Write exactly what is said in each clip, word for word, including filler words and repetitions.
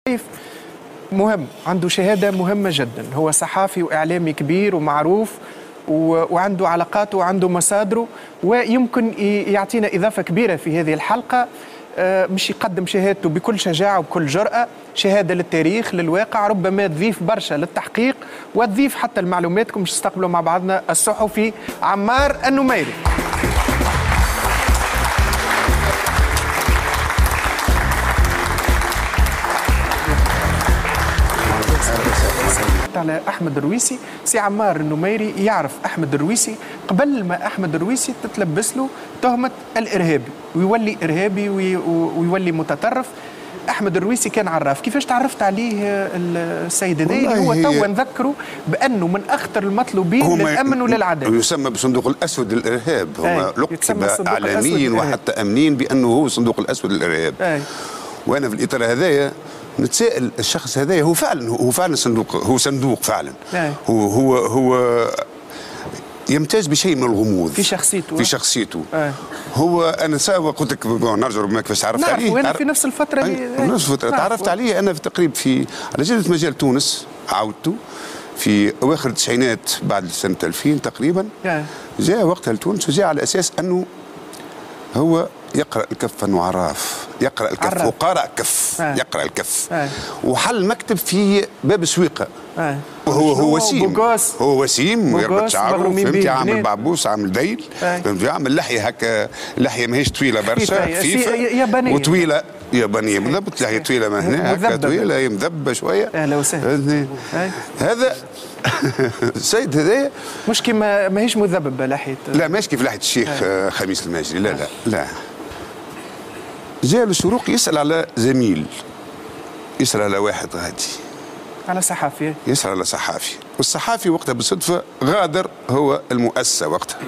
مهم، عنده شهادة مهمة جدا، هو صحافي وإعلامي كبير ومعروف وعنده علاقاته وعنده مصادره، ويمكن يعطينا إضافة كبيرة في هذه الحلقة. مش يقدم شهادته بكل شجاعة وبكل جرأة، شهادة للتاريخ للواقع، ربما تضيف برشا للتحقيق وتضيف حتى المعلوماتكم. مش نستقبلوا مع بعضنا الصحفي عمار النميري. على أحمد الرويسي. سي عمار النميري يعرف أحمد الرويسي قبل ما أحمد الرويسي تتلبس له تهمة الإرهابي ويولي إرهابي ويولي متطرف. أحمد الرويسي كان عراف، كيفاش تعرفت عليه السيد هذا؟ هو توا نذكره بأنه من أخطر المطلوبين للأمن وللعدالة. يسمى بالصندوق الأسود للإرهاب، هما لقب إعلاميا وحتى أمنيا بأنه هو الصندوق الأسود للإرهاب. أي. وأنا في الإطار هذايا نتساءل الشخص هذايا هو فعلا هو فعلا صندوق، هو صندوق فعلا. أي. هو هو هو يمتاز بشيء من الغموض في شخصيته في شخصيته. أي. هو انا سوا قلت لك نرجع ربما كيفاش تعرفت عليه. وانا في نفس الفتره اللي نفس الفتره تعرفت عليه انا في تقريبا في على جلسه مجال تونس، عاودته في اواخر التسعينات بعد سنه ألفين تقريبا. أي. جاء وقتها لتونس وجاء على اساس انه هو يقرأ الكف أنه عراف، يقرأ الكف عراف. وقارئ كف. آه. يقرأ الكف. آه. وحل مكتب في باب سويقة. آه. وهو هو وسيم بوغوس. هو وسيم ويربط شعره، فهمت، عامل بعبوس، عامل ذيل، فهمت، عامل لحية هكا، لحية ماهيش طويلة برشا، خفيفة يابانية وطويلة، يابانية بالضبط، لحية طويلة من هنا هكا طويلة مذبة شوية. أهلا وسهلا. هذا السيد هذايا مش كيما ماهيش مذببة لحية، لا ماهيش كيف لحية الشيخ آه. خميس الماجري، لا لا لا. جاء للشروق يسأل على زميل، يسأل على واحد غادي، على صحافي، يسأل على صحافي، والصحافي وقتها بالصدفة غادر هو المؤسسة وقتها.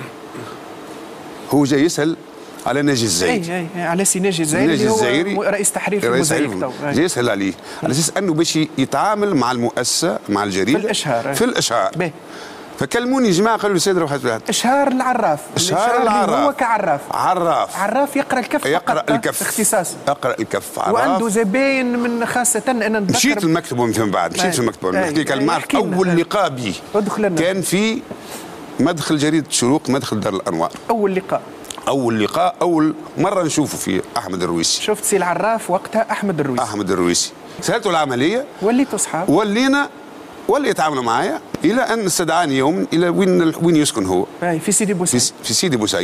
هو جاي يسأل على ناجي الزايري. اي اي على سي ناجي الزايري اللي هو رئيس تحرير في الموزايك تو. جاي يسأل عليه على اساس انه باش يتعامل مع المؤسسة مع الجريدة في الاشهار. في الاشهار. بيه. فكلموني يا جماعه قالوا لي سيد روح هات اشهار العراف. اشهار العراف هو كعراف عراف عراف يقرا الكف، يقرا الكف اختصاص، يقرا الكف عراف. وعنده زباين من خاصه انا نتذكر مشيت المكتب من بعد مشيت في المكتب نحكي لك المعرفه. اول لقاء بي كان في مدخل جريده الشروق، مدخل دار الانوار. اول لقاء اول لقاء اول مره نشوفه في احمد الرويسي. شفت سي العراف وقتها احمد الرويسي. احمد الرويسي سالته العمليه، وليتوا اصحاب، ولينا ولا يتعاملوا معايا الى ان استدعاني يوم الى وين وين يسكن هو. اي في سيدي بوسعيد. في, في سيدي بوسعيد.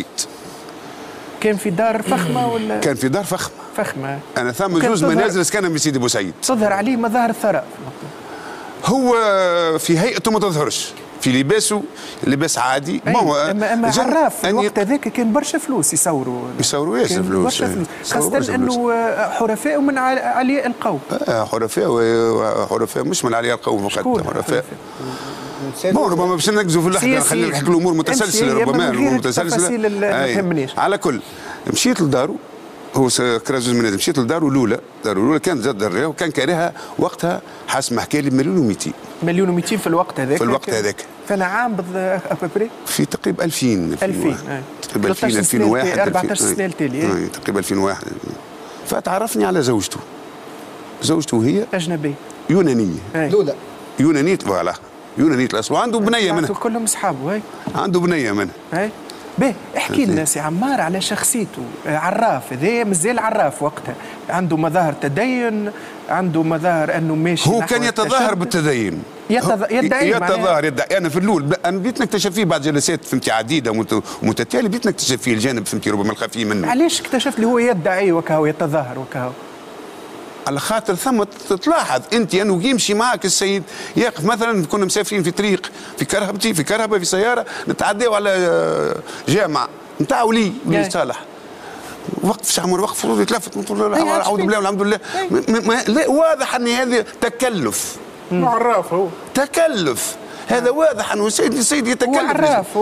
كان في دار فخمه ولا؟ كان في دار فخمه. فخمه. انا ثم جوز منازل سكنهم في سيدي بوسعيد. تظهر عليه مظاهر الثراء. هو في هيئته ما تظهرش، في لباسه لباس عادي. ما هو اما اما عراف في الوقت هذاك كان برشا فلوس يصوروا يصوروا ياسر فلوس، برشا فلوس، خاصة انه حرفاء من علياء القوم. اه حرفاء وحرفاء مش من علياء القوم فقط، حرفاء. بون ربما باش نركزوا في اللحظه نخلي نحكي الامور متسلسله، ربما الامور متسلسله ما تهمنيش. على كل مشيت لدارو، هو كراجوز من مشيت لدارو الاولى، دارو الاولى كانت زاد دارها وكان كارهها وقتها حسب ما حكى لي بمليون ومئتين. مليون ومئتين في الوقت هذاك. في الوقت هذاك. فانا عام ابري في تقريبا ألفين ألفين تقريبا ألفين ألفين وواحد أربعة عشر سنه التالي تقريبا ألفين وواحد. فتعرفني على زوجته. زوجته هي اجنبيه يونانيه. لولا يونانيه فوالا يونانيه الاصل، وعنده بنيه منها. كلهم اصحابه. هاي عنده بنيه منها. هاي باهي احكي لنا سي عمار على شخصيته. عراف هذا مازال عراف وقتها، عنده مظاهر تدين، عنده مظاهر انه ماشي. هو كان يتظاهر بالتدين، يتظ... يدعي يتظاهر يدعي. انا في الاول انا بديت نكتشف فيه بعد جلسات فهمتي عديده ومتتاليه، بديت نكتشف فيه الجانب فهمتي ربما الخفي منه. علاش اكتشفت اللي هو يدعي وكهو يتظاهر وكهو؟ على خاطر ثم تلاحظ انت انه يمشي معك السيد يقف مثلا، كنا مسافرين في طريق في كرهبتي في كرهبه في سياره نتعداو على جامع نتاع ولي ولي صالح، وقف شعمر وقف يتلفت اعوذ بالله والحمد لله. لا واضح ان هذا تكلف. عراف هو تكلف هذا واضح انه سيد السيد يتكلم عراف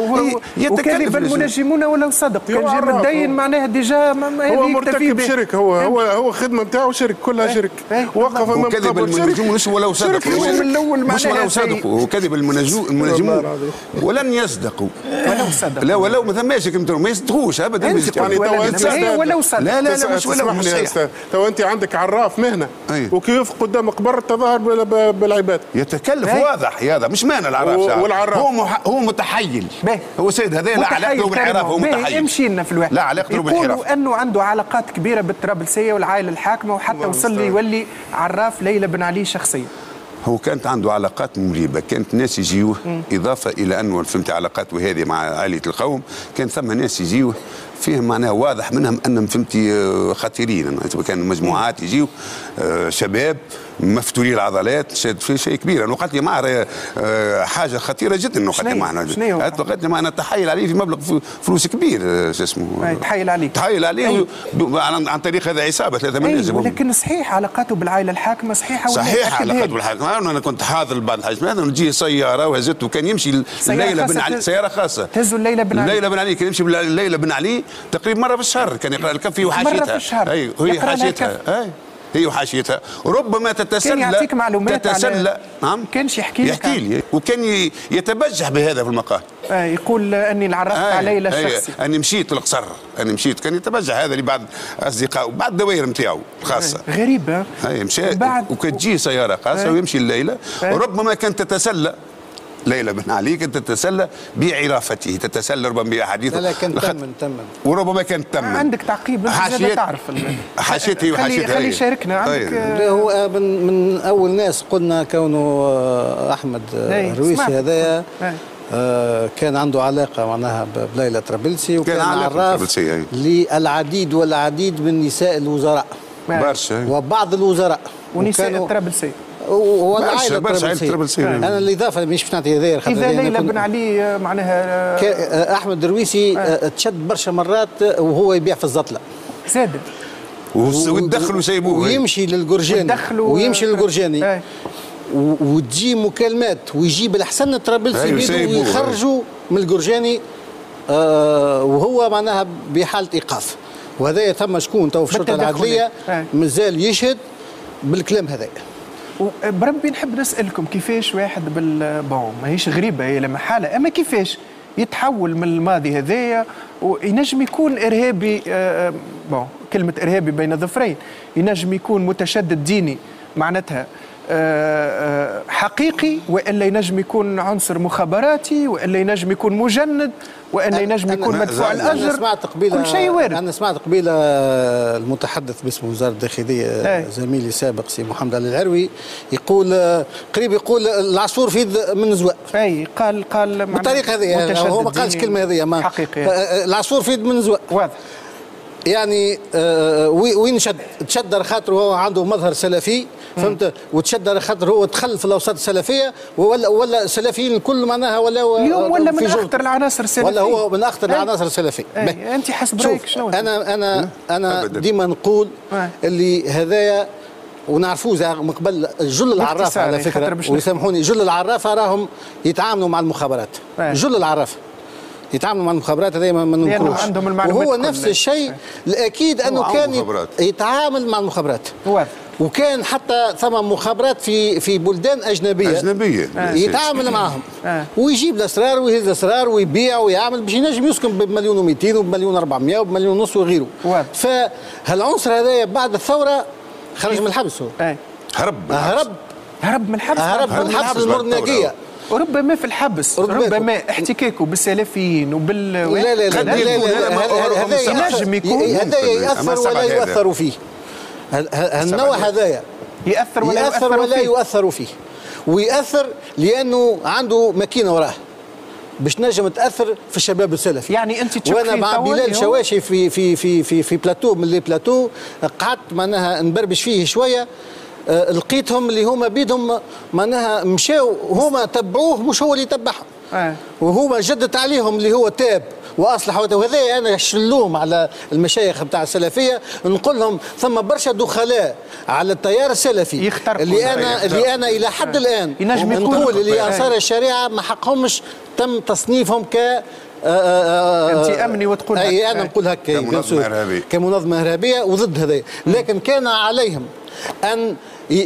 وكذب المنجمون ولو صدق كان جاي متدين معناها ديجا هو مرتكب شرك هو هو هو خدمه نتاعو شرك كلها شرك وقف امام كذب المنجمون مش ولو صدقوا مش ولو صدقوا هو كذب المنجمون ولن يصدقوا ولو صدقوا لا ولو ما ثماش كلمه ما يصدقوش ابدا يعني ولو صدق لا لا لا مش ولو اسمح لي يا استاذ تو انت عندك عراف مهنه وكيف قدام قبر التظاهر بالعباد يتكلف واضح هذا مش معنى العراف والعراف هو مح... هو متحيل هو سيد هذا لا علاقته بالحراف هو متحيل يمشي لنا في الواحد لا علاقته بالحراف يقولوا انه عنده علاقات كبيره بالطرابلسيه والعائله الحاكمه وحتى وصل لي يولي عراف ليلى بن علي شخصيا. هو كانت عنده علاقات مريبه، كانت ناس يجيوه اضافه الى انه فهمت علاقاته هذه مع عائله القوم، كان ثم ناس يجيوه فيهم معناها واضح منهم انهم فهمتي خطيرين، كان مجموعات يجيو شباب مفتولي العضلات في شيء كبير. انه قالت لي معه حاجه خطيره جدا انه قالت لي معنا قالت لي معنا تحايل عليه في مبلغ فلوس كبير شو اسمه تحايل عليه تحايل عليه عن طريق هذا عصابه ثلاثه من الناس. ولكن صحيح علاقاته بالعائله الحاكمه صحيحه صحيح علاقته بالحاكمه. انا كنت حاضر بعض الحاجات مثلا نجي سياره وهزته وكان يمشي الليله بن علي سياره خاصه تهزوا الليله بن علي الليله بن علي كان يمشي الليله بن علي تقريبا مره في الشهر كان يقرا الكفي وحاشيتها مره في الشهر اي هي حاشيتها اي هي وحاشيتها ربما تتسلى كان يعطيك معلومات تتسلى نعم كانش يحكي لك يحكي لي وكان يتبجح بهذا في المقال آه يقول اني العرفت آه على ليلى الشخصي اني مشيت للقصر اني مشيت كان يتبجح هذا لبعض اصدقائه بعض الدوائر نتاعو الخاصه آه غريبه اي مشى بعد وكتجي سياره خاصه آه ويمشي الليله آه وربما كانت تتسلى ليلى بن علي كانت تتسلى بعرافته تتسلى ربما باحاديثه. لا لا كان تمن تمن وربما كان تمن. عندك تعقيب انت تعرف حاشيته وحاشيته خلي يشاركنا عندك آه هو من, من اول ناس قلنا كونه احمد الرويسي هذايا آه كان عنده علاقه معناها بليلى طرابلسي وكان عراف للعديد والعديد من نساء الوزراء برشا وبعض الوزراء ونساء الطرابلسي والعائله الطرابلسيه. انا الاضافه مش باش نعطي هذايا اذا ليلى بن علي معناها احمد الرويسي آه. تشد برشا مرات وهو يبيع في الزطله زاد ويدخلوا سيبوه ويمشي للجرجاني ويمشي للجرجاني آه. وتجي مكالمات ويجيب الحسن الطرابلسي بيدو ويخرجوا من الجرجاني آه وهو معناها بحاله ايقاف. وهذا ثم شكون تو في الشرطه العدليه آه. مازال يشهد بالكلام هذا. بربي نحب نسألكم كيفاش واحد بالبون ماهيش غريبة هي لما حالة أما كيفاش يتحول من الماضي هذايا وينجم يكون إرهابي آه بون كلمة إرهابي بين ظفرين ينجم يكون متشدد ديني معناتها آه حقيقي وإلا ينجم يكون عنصر مخابراتي وإلا ينجم يكون مجند وإلا ينجم يكون مدفوع الأجر. أنا سمعت قبيلة كل شيء وارد. أنا سمعت قبيلة المتحدث باسم وزارة الداخلية زميلي السابق سي محمد علي العروي يقول قريب يقول العصفور في يد من زواء. أي قال قال بالطريقة هذه هو ما قالش كلمة هذه ما حقيقي العصفور في يد من زواء. واضح. يعني آه وين شد تشدر خاطر هو عنده مظهر سلفي فهمت وتشدر خاطر هو دخل في الاوساط السلفيه ولا ولا السلفيين الكل معناها ولا اليوم ولا من اخطر العناصر السلفيه ولا هو من اخطر العناصر السلفيه. انت حسب رايك شنو؟ انا انا انا ديما نقول اللي هذايا ونعرفوه من قبل جل العرافه على فكره ويسامحوني جل العرافه راهم يتعاملوا مع المخابرات جل العرافه يتعاملوا مع المخابرات هذه ما ننكروش وهو نفس الشيء الاكيد انه كان يتعامل مع المخابرات وكان حتى ثم مخابرات في في بلدان اجنبيه اجنبيه آه. يتعامل معهم آه. ويجيب الاسرار ويهز الاسرار ويبيع ويعمل باش ينجم يسكن بمليون ومئتين وبمليون وأربعمائة وبمليون ونص وغيره. فهالعنصر هذا بعد الثوره خرج من الحبس هو آه. هرب هرب هرب من الحبس هرب من الحبس المرناقيه وربما في الحبس ربما احتكاكه بالسلفيين وبال لا لا لا لا لا هذا ينجم يكون هذا ياثر ولا يؤثر فيه. النوع هذايا يأثر ولا يأثر يؤثر ولا فيه. يؤثر فيه ويأثر لأنه عنده ماكينة وراه باش نجم تأثر في الشباب السلفي. يعني أنت تشوف وأنا مع بلال شواشي في في في في في بلاتو من لي بلاتو قعدت معناها نبربش فيه شوية أه لقيتهم اللي هما بيدهم معناها مشاو هما تبعوه مش هو اللي تبعهم. آه. وهما جدت عليهم اللي هو تاب واصلحوا. وهذا انا شلوم على المشايخ نتاع السلفيه، نقول لهم ثم برشا دخلاء على التيار السلفي اللي انا اللي انا الى حد الان نقول اللي انصار الشريعه ما حقهمش تم تصنيفهم ك انت امني وتقول اي انا نقول هكا كمنظمه ارهابيه كمنظمه ارهابيه وضد هذا، لكن كان عليهم ان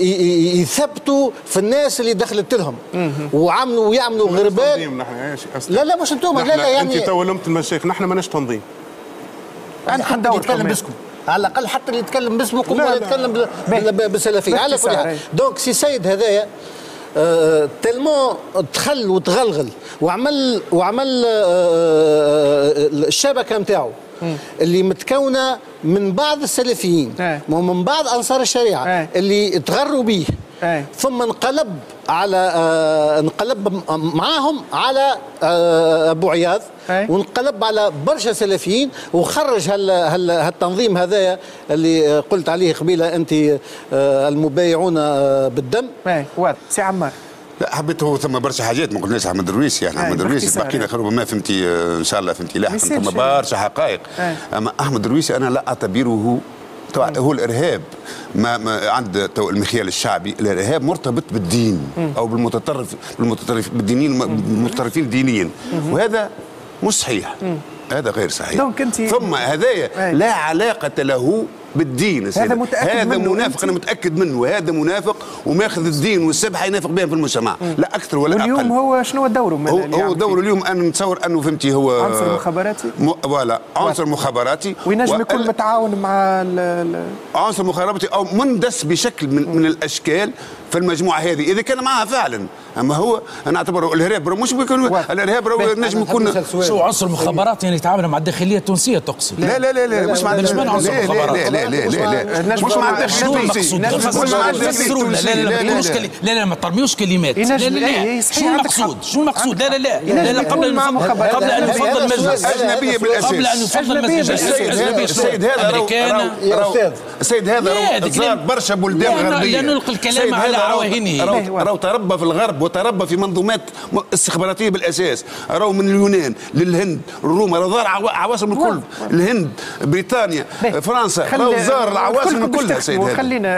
يثبتوا في الناس اللي دخلت لهم وعملوا ويعملوا غربات. لا لا مش انتم، لا لا يعني انت تولمت المشايخ، نحن ماناش تنظيم. عندكم دور يتكلم باسمكم على الاقل، حتى اللي يتكلم باسمكم ولا يتكلم بالسلفيه على كل حال. دونك سي سيد هذايا آه تلمون دخل وتغلغل وعمل وعمل آه الشبكه نتاعو اللي متكونه من بعض السلفيين ومن بعض انصار الشريعه اللي تغروا به، ثم انقلب على آه انقلب معاهم على آه ابو عياض، وانقلب على برشا سلفيين، وخرج هال هال هالتنظيم هذايا اللي قلت عليه قبيله انت آه المبايعون آه بالدم. اي واضح. سي عمار. لا حبيت، هو ثم برشا حاجات ما قلناش احمد درويش، يعني احمد درويش باقي لك ربما فهمتي ان شاء الله فهمتي لاحقا، ثم برشا حقائق. اما احمد درويش انا لا اعتبره هو الارهاب، ما, ما عند المخيال الشعبي الارهاب مرتبط بالدين او بالمتطرف بالمتطرف بالدينيين المتطرفين دينيا، وهذا مش صحيح، هذا غير صحيح. ثم هذايا لا علاقه له بالدين. هذا متأكد هذا منه منافق، انا متاكد منه، هذا منافق وماخذ الدين والسبحه ينافق بهم في المجتمع، لا اكثر ولا اقل. واليوم هو شنو دوره؟ هو, هو دوره اليوم انا نتصور انه فهمتي هو عنصر مخابراتي، فوالا عنصر مخابراتي، وينجم يكون متعاون مع عنصر مخابراتي او مندس بشكل من, من الاشكال في المجموعه هذه اذا كان معها فعلا. اما هو انا اعتبره الارهاب مش بيكون الارهاب نجم يكون شو عنصر مخابرات، يعني يتعامل مع الداخليه التونسيه تقصد؟ لا لا لا لا مش مع عنصر مخابرات. لا لا لا لا لا مش مع الداخليه التونسيه، مش مع الداخليه التونسيه. لا لا لا لا لا ما ترميوش كلمات. لا لا لا شنو المقصود؟ شنو المقصود؟ لا لا لا لا لا قبل ان قبل ان يفضل المجلس اجنبيه بالاساس، قبل ان يفضل المجلس السيد هذا السيد هذا زار برشا بلدان غربيه، لا نلقي الكلام على عواهنه. راهو تربى في الغرب وتربى في منظومات استخباراتيه بالاساس، راهو من اليونان للهند الروم، راهو زار عواصم الكل، الهند بريطانيا فرنسا، راهو زار العواصم كلها. سيد هذا